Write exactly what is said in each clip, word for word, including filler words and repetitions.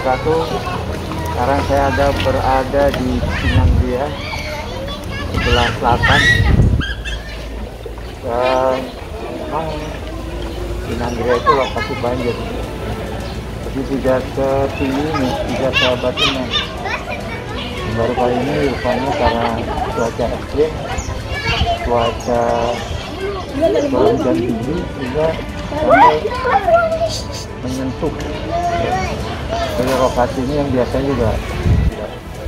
wabarakatuh. Sekarang saya ada berada di Pinanggeria, sebelah selatan. Dan memang Pinanggeria itu lokasi banjir. Jadi tidak setinggi ini, tidak sehebat ini. Baru kali ini rupanya karena cuaca ekstrim, cuaca hujan tinggi juga sampai menyentuh dari lokasi ini yang biasanya juga tidak.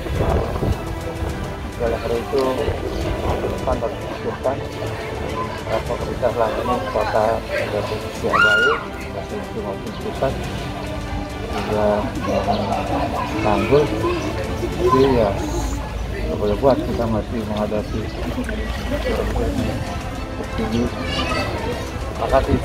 Oleh karena itu kantor kesehatan pemerintah selama ini kota ada posisi yang baik, provinsi maupun pusat juga tanggul, jadi ya nggak boleh buat, kita masih menghadapi tinggi. Terima kasih.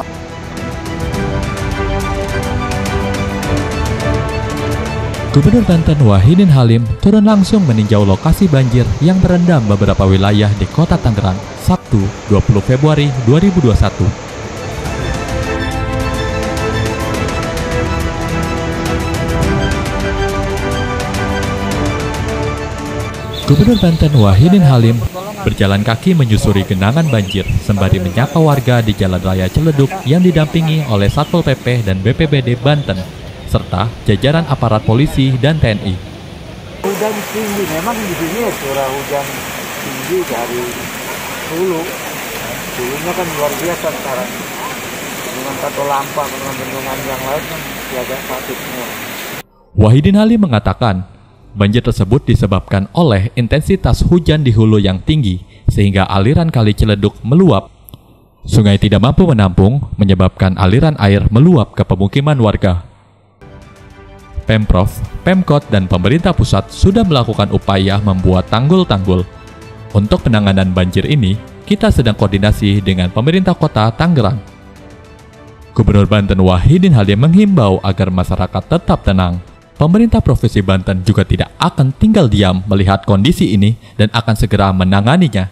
Gubernur Banten Wahidin Halim turun langsung meninjau lokasi banjir yang merendam beberapa wilayah di Kota Tangerang, Sabtu dua puluh Februari dua ribu dua puluh satu. Gubernur Banten Wahidin Halim berjalan kaki menyusuri genangan banjir sembari menyapa warga di Jalan Raya Ciledug yang didampingi oleh Satpol P P dan B P B D Banten, serta jajaran aparat polisi dan T N I. Hujan tinggi, memang di sini ya curah hujan tinggi dari hulu. Hulunya kan luar biasa sekarang. Dengan Katolampa, dengan bendungan yang lain kan siaga satu semua. Wahidin Halim mengatakan, banjir tersebut disebabkan oleh intensitas hujan di hulu yang tinggi sehingga aliran Kali Ciledug meluap. Sungai tidak mampu menampung, menyebabkan aliran air meluap ke pemukiman warga. Pemprov, Pemkot, dan pemerintah pusat sudah melakukan upaya membuat tanggul-tanggul. Untuk penanganan banjir ini, kita sedang koordinasi dengan pemerintah kota Tangerang. Gubernur Banten Wahidin Halim menghimbau agar masyarakat tetap tenang. Pemerintah Provinsi Banten juga tidak akan tinggal diam melihat kondisi ini dan akan segera menanganinya.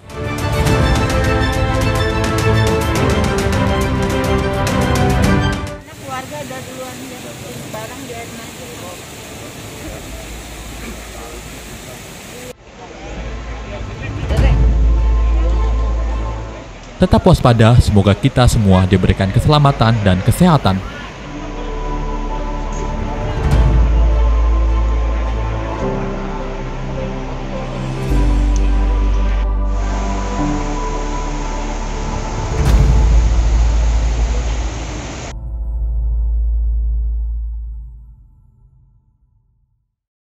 Tetap waspada, semoga kita semua diberikan keselamatan dan kesehatan.